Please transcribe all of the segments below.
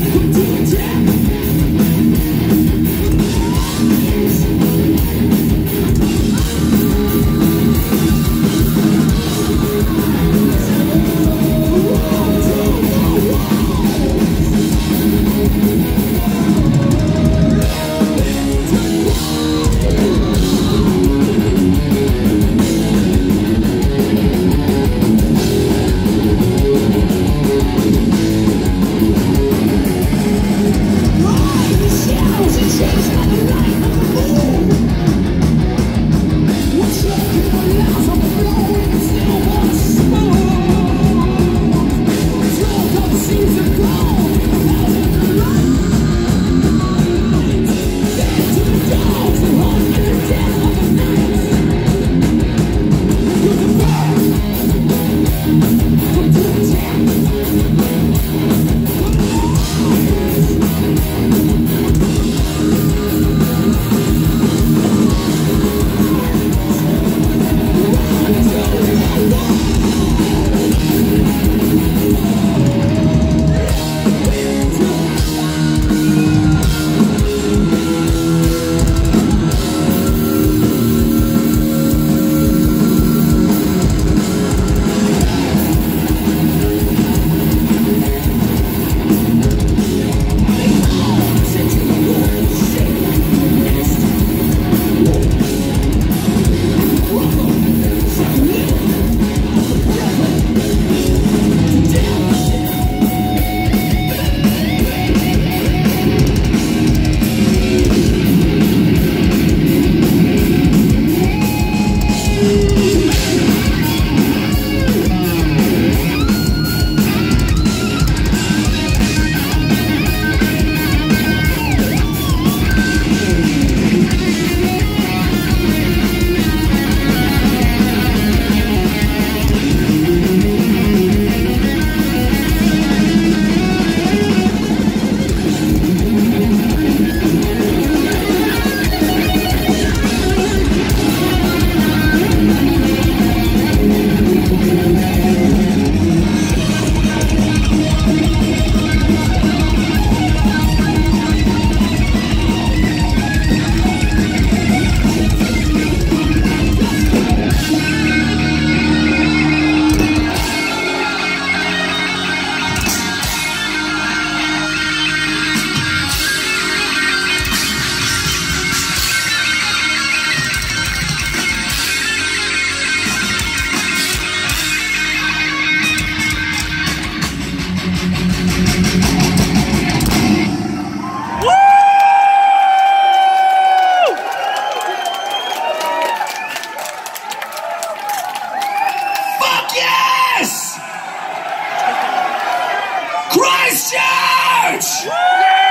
Christchurch!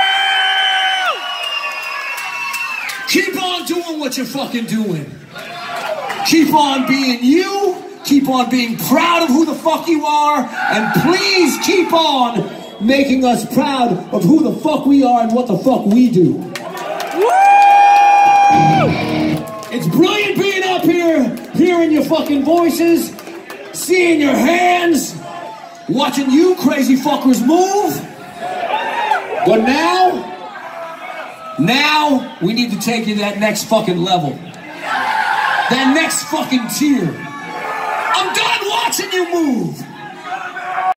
Keep on doing what you're fucking doing. Keep on being you. Keep on being proud of who the fuck you are. And please keep on making us proud of who the fuck we are and what the fuck we do. It's brilliant being up here, hearing your fucking voices, seeing your hands, watching you crazy fuckers move. But now we need to take you to that next fucking level. That next fucking tier. I'm done watching you move.